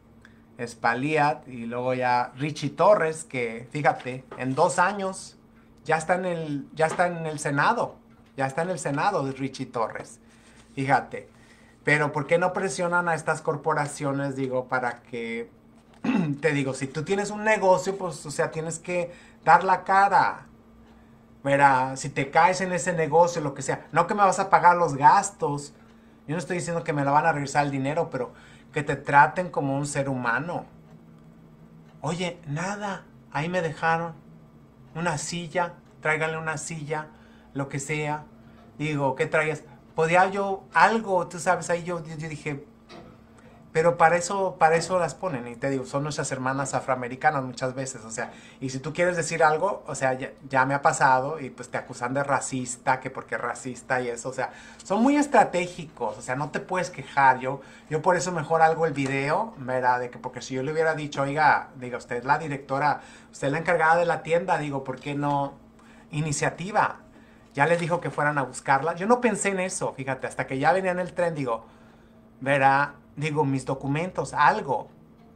Spaliat y luego ya Richie Torres, que fíjate, en dos años ya está en el, ya está en el Senado, ya está en el Senado de Richie Torres, fíjate. Pero ¿por qué no presionan a estas corporaciones, digo, para que, te digo, si tú tienes un negocio, pues, o sea, tienes que dar la cara. Mira, si te caes en ese negocio, lo que sea, no que me vas a pagar los gastos. Yo no estoy diciendo que me la van a regresar el dinero, pero que te traten como un ser humano. Oye, nada, ahí me dejaron una silla, tráiganle una silla, lo que sea. Digo, ¿qué traías? Podía yo algo, tú sabes, ahí yo, yo, yo dije, pero para eso, para eso las ponen, y te digo, son nuestras hermanas afroamericanas muchas veces, o sea, y si tú quieres decir algo, o sea, ya, ya me ha pasado, y pues te acusan de racista, que porque es racista y eso, o sea, son muy estratégicos, o sea, no te puedes quejar, yo, yo por eso mejor hago el video, ¿verdad? De que porque si yo le hubiera dicho, oiga, diga, usted es la directora, usted es la encargada de la tienda, digo, ¿por qué no? Iniciativa. Ya les dijo que fueran a buscarla. Yo no pensé en eso, fíjate, hasta que ya venía en el tren, digo, verá, digo, mis documentos, algo,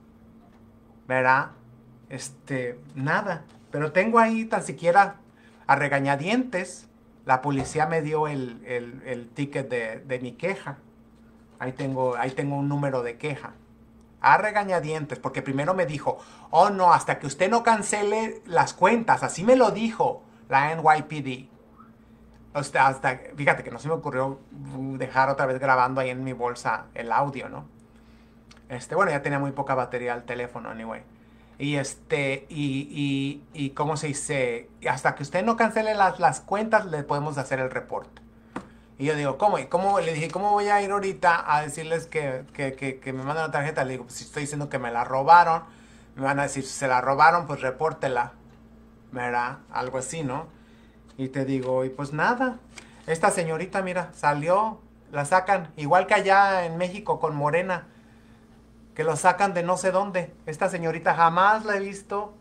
verá, este, nada. Pero tengo ahí tan siquiera a regañadientes, la policía me dio el, el, el ticket de, de mi queja. Ahí tengo, ahí tengo un número de queja. A regañadientes, porque primero me dijo, oh no, hasta que usted no cancele las cuentas, así me lo dijo la N Y P D. Hasta, hasta, fíjate que no se me ocurrió dejar otra vez grabando ahí en mi bolsa el audio, ¿no? Este, bueno, ya tenía muy poca batería el teléfono, anyway. Y este, y, y, y ¿cómo se dice? Hasta que usted no cancele las, las cuentas, le podemos hacer el reporte. Y yo digo, ¿cómo? ¿Y cómo? Le dije, ¿cómo voy a ir ahorita a decirles que, que, que, que me mandan la tarjeta? Le digo, pues si estoy diciendo que me la robaron, me van a decir, si se la robaron, pues repórtela. ¿Verdad? Algo así, ¿no? Y te digo, y pues nada. Esta señorita, mira, salió, la sacan, igual que allá en México con Morena, que lo sacan de no sé dónde. Esta señorita jamás la he visto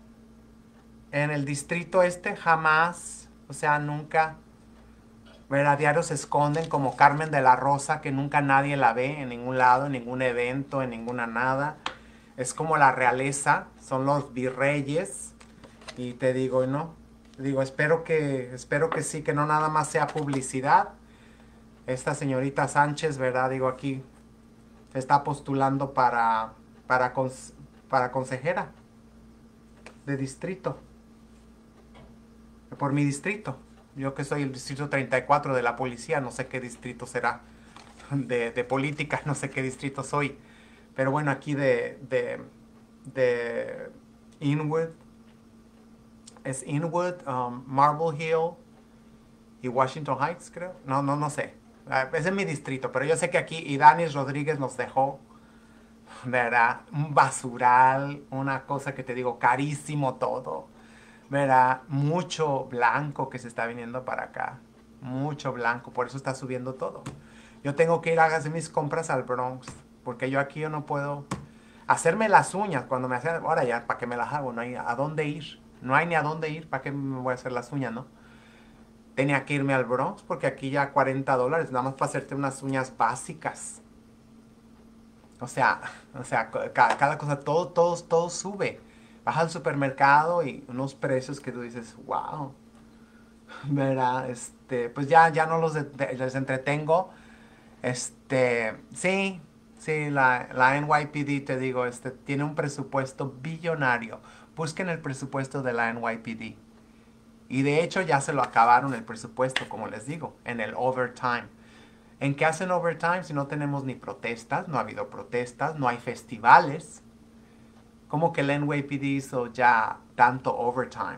en el distrito este, jamás. O sea, nunca. Ver, a diario se esconden como Carmen de la Rosa, que nunca nadie la ve en ningún lado, en ningún evento, en ninguna nada. Es como la realeza, son los virreyes. Y te digo, no, digo, espero que, espero que sí, que no nada más sea publicidad. Esta señorita Sánchez, ¿verdad? Digo, aquí se está postulando para, para, cons, para consejera de distrito. Por mi distrito. Yo que soy el distrito treinta y cuatro de la policía, no sé qué distrito será. De, de política, no sé qué distrito soy. Pero bueno, aquí de, de, de Inwood. Es Inwood, um, Marble Hill y Washington Heights, creo. No, no, no sé. Uh, es en mi distrito, pero yo sé que aquí Idanis Rodríguez nos dejó, ¿verdad? Un basural, una cosa que te digo, carísimo todo. ¿Verdad? Mucho blanco que se está viniendo para acá. Mucho blanco, por eso está subiendo todo. Yo tengo que ir a hacer mis compras al Bronx, porque yo aquí yo no puedo hacerme las uñas cuando me hacen, ahora ya, ¿para qué me las hago? No hay a dónde ir. No hay ni a dónde ir, ¿para qué me voy a hacer las uñas, no? Tenía que irme al Bronx porque aquí ya cuarenta dólares, nada más para hacerte unas uñas básicas. O sea, o sea, cada, cada cosa, todo, todo, todo sube. Vas al supermercado y unos precios que tú dices, wow, ¿verdad? Este, pues ya, ya no los de, de, les entretengo. Este, sí, sí, la, la N Y P D, te digo, este, tiene un presupuesto billonario. Busquen el presupuesto de la N Y P D. Y de hecho ya se lo acabaron el presupuesto, como les digo, en el overtime. ¿En qué hacen overtime si no tenemos ni protestas? No ha habido protestas, no hay festivales. ¿Cómo que el N Y P D hizo ya tanto overtime?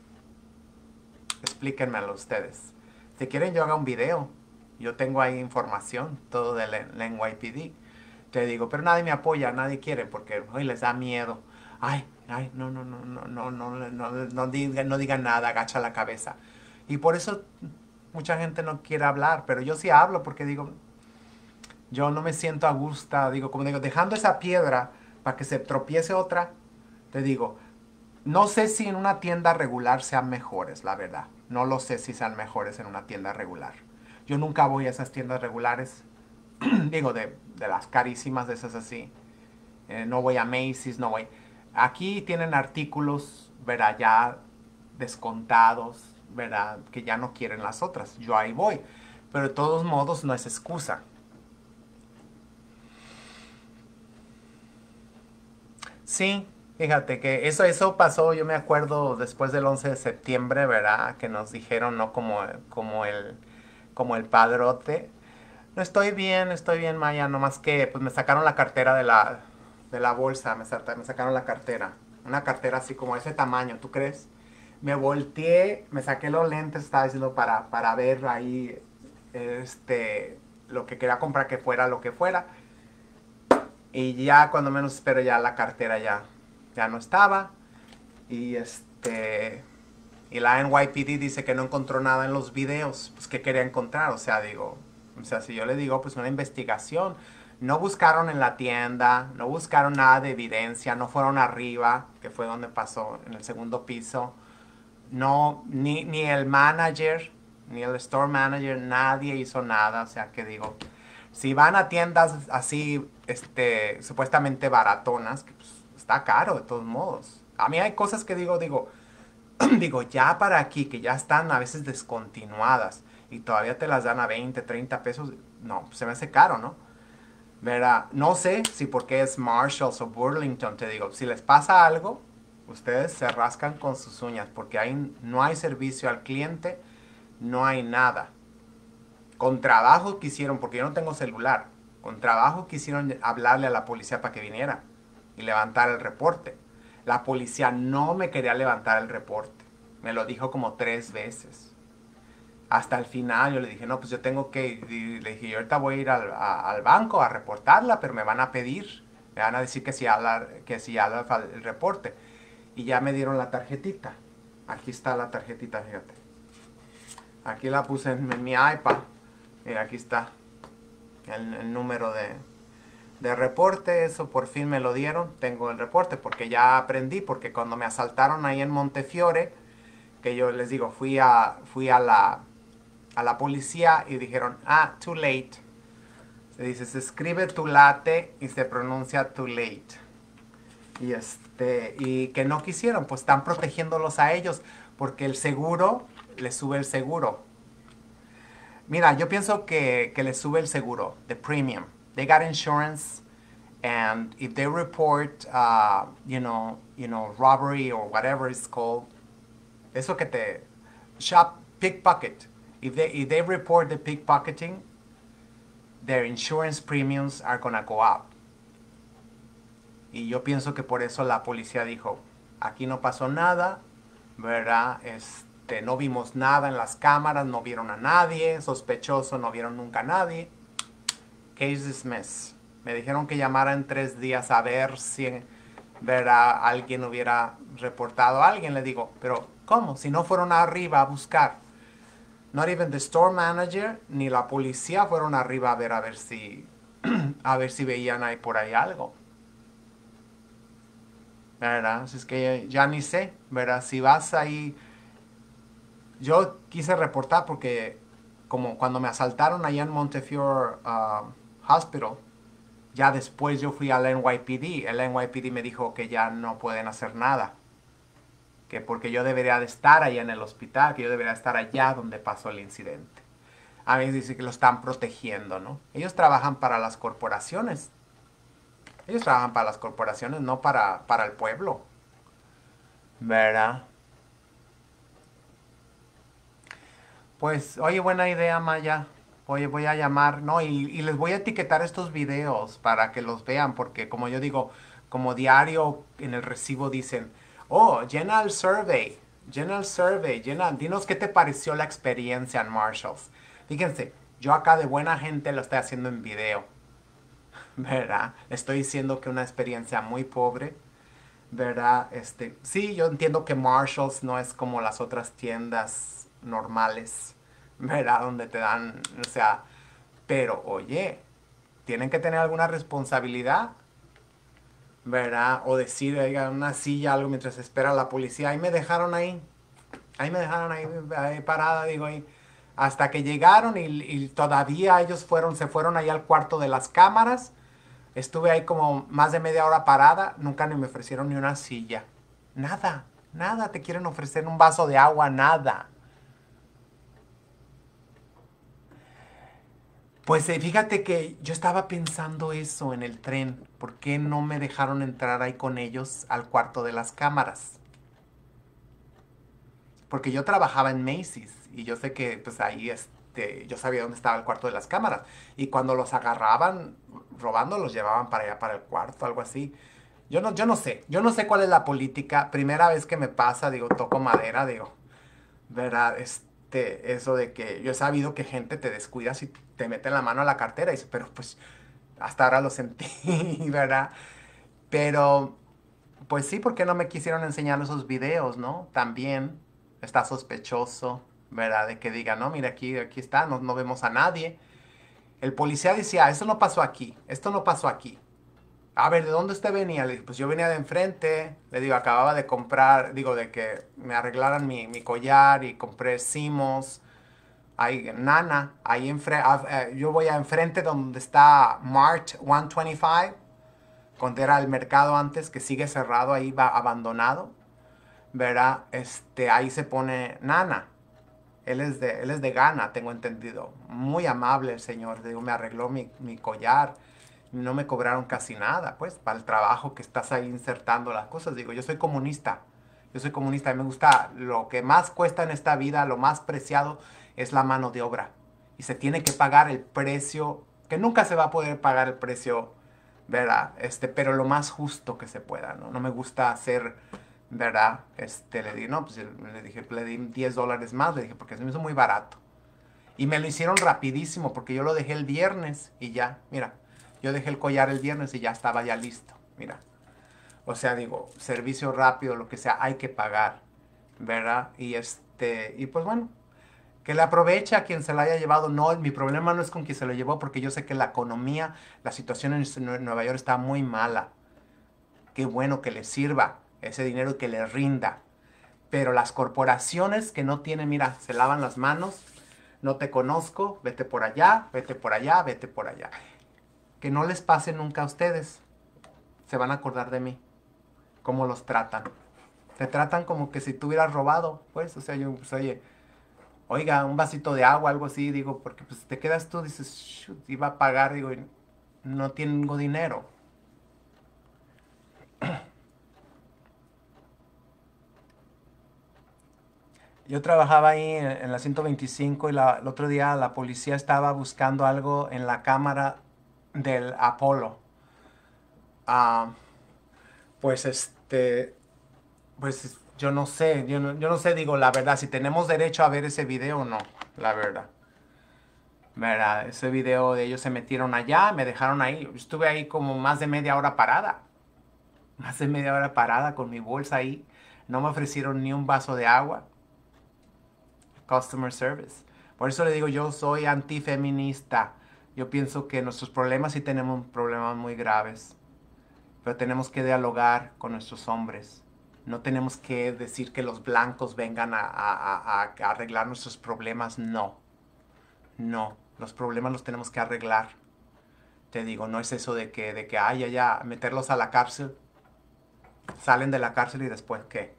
Explíquenmelo ustedes. Si quieren yo haga un video. Yo tengo ahí información, todo del N Y P D. Te digo, pero nadie me apoya, nadie quiere porque hoy les da miedo. Ay, ay, no, no, no, no, no, no, no, no, digan, no digan nada, agacha la cabeza. Y por eso mucha gente no quiere hablar, pero yo sí hablo porque digo, yo no me siento a gusto, digo, como digo, dejando esa piedra para que se tropiece otra, te digo, no sé si en una tienda regular sean mejores, la verdad. No lo sé si sean mejores en una tienda regular. Yo nunca voy a esas tiendas regulares, digo, de, de las carísimas, de esas así. eh, no voy a Macy's, no voy. Aquí tienen artículos, ¿verdad? Ya descontados, ¿verdad? Que ya no quieren las otras. Yo ahí voy. Pero de todos modos no es excusa. Sí, fíjate que eso, eso pasó, yo me acuerdo después del once de septiembre, ¿verdad? Que nos dijeron, ¿no? Como, como el, como el padrote. No estoy bien, estoy bien, Maya, nomás que pues me sacaron la cartera de la, de la bolsa, me, sa- me sacaron la cartera. Una cartera así como ese tamaño, ¿tú crees? Me volteé, me saqué los lentes, estaba diciendo para, para ver ahí este, lo que quería comprar que fuera lo que fuera. Y ya cuando menos espero ya la cartera ya, ya no estaba. Y este y la N Y P D dice que no encontró nada en los videos. Pues ¿qué quería encontrar? O sea, digo, o sea, si yo le digo pues una investigación, no buscaron en la tienda, no buscaron nada de evidencia, no fueron arriba, que fue donde pasó, en el segundo piso. No, ni, ni el manager, ni el store manager, nadie hizo nada. O sea, que digo, si van a tiendas así, este, supuestamente baratonas, que pues, está caro de todos modos. A mí hay cosas que digo, digo, digo, ya para aquí, que ya están a veces descontinuadas y todavía te las dan a veinte, treinta pesos, no, pues, se me hace caro, ¿no? Verá, no sé si porque es Marshalls o Burlington, te digo, si les pasa algo, ustedes se rascan con sus uñas porque hay, no hay servicio al cliente, no hay nada. Con trabajo quisieron, porque yo no tengo celular, con trabajo quisieron hablarle a la policía para que viniera y levantar el reporte. La policía no me quería levantar el reporte. Me lo dijo como tres veces. Hasta el final yo le dije, no, pues yo tengo que ir. Y le dije, yo ahorita voy a ir al, a- al banco a reportarla, pero me van a pedir, me van a decir que si habla, que si habla el reporte. Y ya me dieron la tarjetita. Aquí está la tarjetita, fíjate. Aquí la puse en, en mi iPad. Mira, aquí está el, el número de, de reporte. Eso por fin me lo dieron. Tengo el reporte porque ya aprendí. Porque cuando me asaltaron ahí en Montefiore, que yo les digo, fui a, fui a la, a la policía y dijeron, ah, too late. Se dice, se escribe too late y se pronuncia too late. Y este, y que no quisieron, pues están protegiéndolos a ellos, porque el seguro, les sube el seguro. Mira, yo pienso que, que les sube el seguro, the premium. They got insurance, and if they report, uh, you know, you know, robbery or whatever it's called, eso que te, shop, pickpocket. If they, if they report the pickpocketing, their insurance premiums are gonna go up. Y yo pienso que por eso la policía dijo, aquí no pasó nada, ¿verdad? Este, no vimos nada en las cámaras, no vieron a nadie, sospechoso, no vieron nunca a nadie. Case dismissed. Me dijeron que llamara en tres días a ver si, ¿verdad? Alguien hubiera reportado a alguien. Le digo, pero ¿cómo? Si no fueron arriba a buscar. Not even the store manager ni la policía fueron arriba a ver a ver si a ver si veían ahí por ahí algo. ¿Verdad? Así es que ya ni sé, ¿verdad? Si vas ahí, yo quise reportar porque como cuando me asaltaron allá en Montefiore uh, Hospital, ya después yo fui al N Y P D. El N Y P D me dijo que ya no pueden hacer nada. Que porque yo debería de estar allá en el hospital, que yo debería estar allá donde pasó el incidente. A mí dice que lo están protegiendo, ¿no? Ellos trabajan para las corporaciones. Ellos trabajan para las corporaciones, no para, para el pueblo. ¿Verdad? Pues, oye, buena idea, Maya. Oye, voy a llamar, ¿no? Y, y les voy a etiquetar estos videos para que los vean, porque como yo digo, como diario en el recibo dicen, oh, llena el survey, llena el survey, llena, dinos qué te pareció la experiencia en Marshalls. Fíjense, yo acá de buena gente lo estoy haciendo en video, ¿verdad? Estoy diciendo que una experiencia muy pobre, ¿verdad? Este, sí, yo entiendo que Marshalls no es como las otras tiendas normales, ¿verdad? Donde te dan, o sea, pero oye, tienen que tener alguna responsabilidad, ¿verdad? O decir, oiga, una silla, algo mientras espera la policía. Ahí me dejaron ahí, ahí me dejaron ahí, ahí parada, digo, ahí. Hasta que llegaron y, y todavía ellos fueron, se fueron ahí al cuarto de las cámaras, Estuve ahí como más de media hora parada, nunca ni me ofrecieron ni una silla. Nada, nada te quieren ofrecer un vaso de agua, nada. Pues eh, fíjate que yo estaba pensando eso en el tren. ¿Por qué no me dejaron entrar ahí con ellos al cuarto de las cámaras? Porque yo trabajaba en Macy's y yo sé que pues ahí este, yo sabía dónde estaba el cuarto de las cámaras. Y cuando los agarraban robando, los llevaban para allá, para el cuarto, algo así. Yo no, yo no sé, yo no sé cuál es la política. Primera vez que me pasa, digo, toco madera, digo, ¿verdad? Este, eso de que yo he sabido que gente te descuida si te mete la mano a la cartera y dice, pero pues hasta ahora lo sentí, ¿verdad? Pero, pues sí, ¿por qué no me quisieron enseñar esos videos, no? También está sospechoso, ¿verdad? De que diga, no, mira, aquí, aquí está, no, no vemos a nadie. El policía decía, eso no pasó aquí, esto no pasó aquí. A ver, ¿de dónde usted venía? Le dije, pues yo venía de enfrente. Le digo, acababa de comprar, digo, de que me arreglaran mi, mi collar y compré Simos. Ahí, Nana, ahí enfrente, yo voy a enfrente donde está Mart ciento veinticinco, donde era el mercado antes, que sigue cerrado, ahí va abandonado, ¿verdad? Este, ahí se pone Nana. Él es de, él es de Ghana, tengo entendido. Muy amable el señor. Digo, me arregló mi, mi collar. No me cobraron casi nada, pues, para el trabajo que estás ahí insertando las cosas. Digo, yo soy comunista. Yo soy comunista y me gusta lo que más cuesta en esta vida, lo más preciado es la mano de obra. Y se tiene que pagar el precio, que nunca se va a poder pagar el precio, ¿verdad? Este, pero lo más justo que se pueda, ¿no? No me gusta hacer, ¿verdad? Este, le di, no, pues le dije, le di diez dólares más, le dije, porque se me hizo muy barato. Y me lo hicieron rapidísimo, porque yo lo dejé el viernes y ya, mira, yo dejé el collar el viernes y ya estaba ya listo, mira. O sea, digo, servicio rápido, lo que sea, hay que pagar, ¿verdad? Y este, y pues bueno, que le aproveche a quien se la haya llevado. No, mi problema no es con quien se lo llevó, porque yo sé que la economía, la situación en Nueva York está muy mala. Qué bueno que le sirva ese dinero y que le rinda. Pero las corporaciones que no tienen, mira, se lavan las manos, no te conozco, vete por allá, vete por allá, vete por allá. Que no les pase nunca a ustedes. Se van a acordar de mí. Cómo los tratan. Te tratan como que si tú hubieras robado, pues, o sea, yo, pues, oye, oiga, un vasito de agua, algo así, digo, porque pues te quedas tú, dices, shoot, iba a pagar, digo, y no tengo dinero. Yo trabajaba ahí en, en la ciento veinticinco y la, el otro día la policía estaba buscando algo en la cámara del Apolo. Ah, pues este, pues yo no sé, yo no, yo no sé, digo la verdad, si tenemos derecho a ver ese video o no, la verdad. ¿Verdad? Ese video de ellos se metieron allá, me dejaron ahí, estuve ahí como más de media hora parada, más de media hora parada con mi bolsa ahí, no me ofrecieron ni un vaso de agua. Customer service. Por eso le digo, yo soy antifeminista. Yo pienso que nuestros problemas sí tenemos problemas muy graves, pero tenemos que dialogar con nuestros hombres. No tenemos que decir que los blancos vengan a, a- a- a arreglar nuestros problemas. No, no. Los problemas los tenemos que arreglar. Te digo, no es eso de que, de que, ay, ya, ya, meterlos a la cárcel. Salen de la cárcel y después, ¿qué?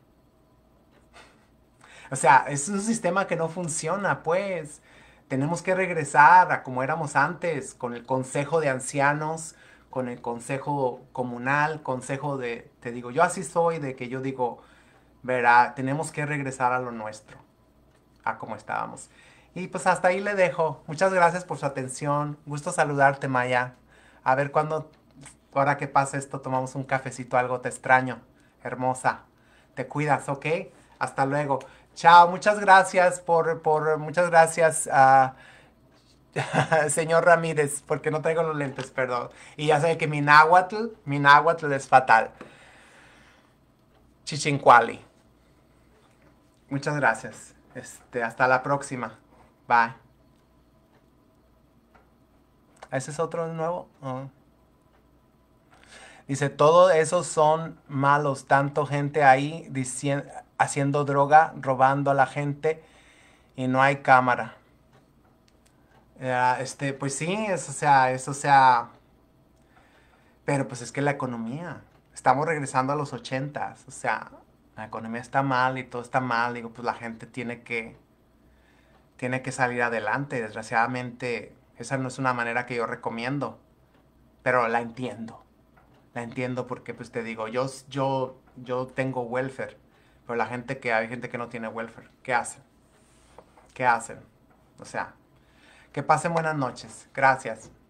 O sea, es un sistema que no funciona, pues. Tenemos que regresar a como éramos antes, con el consejo de ancianos, con el consejo comunal, consejo de, te digo, yo así soy, de que yo digo, verá, tenemos que regresar a lo nuestro, a como estábamos. Y pues hasta ahí le dejo. Muchas gracias por su atención. Gusto saludarte, Maya. A ver cuándo, ahora que pasa esto, tomamos un cafecito, algo te extraño. Hermosa. Te cuidas, ¿ok? Hasta luego. Chao, muchas gracias por, por muchas gracias a señor Ramírez, porque no traigo los lentes, perdón. Y ya sé que mi náhuatl, mi náhuatl es fatal. Chichincuali. Muchas gracias. Este, hasta la próxima. Bye. ¿Ese es otro nuevo? Oh. Dice, todos esos son malos, tanto gente ahí diciendo, haciendo droga, robando a la gente y no hay cámara. Uh, este, pues sí, es, o sea, es, o sea, Pero pues es que la economía, estamos regresando a los ochentas, o sea, la economía está mal y todo está mal, digo, pues la gente tiene que, tiene que salir adelante. Desgraciadamente, esa no es una manera que yo recomiendo, pero la entiendo. La entiendo porque, pues te digo, yo, yo, yo tengo welfare, pero la gente que, hay gente que no tiene welfare, ¿qué hacen? ¿Qué hacen? O sea, que pasen buenas noches. Gracias.